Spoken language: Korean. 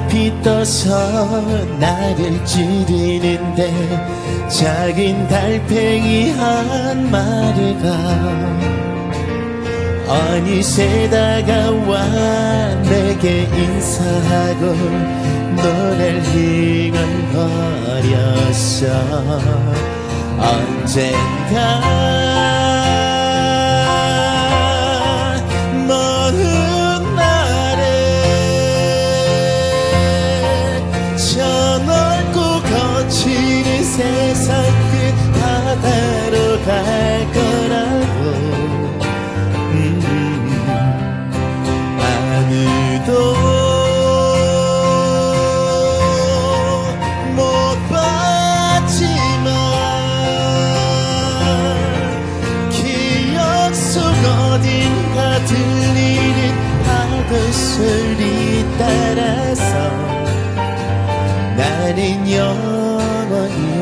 높이 떠서 나를 찌르는데 작은 달팽이 한 마리가 어느새 다가와 내게 인사하고 노래를 흥얼거렸어. 언젠가 먼 훗날에 저 넓고 거칠은 세상 끝 바다로 갈 거라고. 아무도 못 봤지만 기억 속 어딘가 들리는 파도 소리 따라서 나는 영원히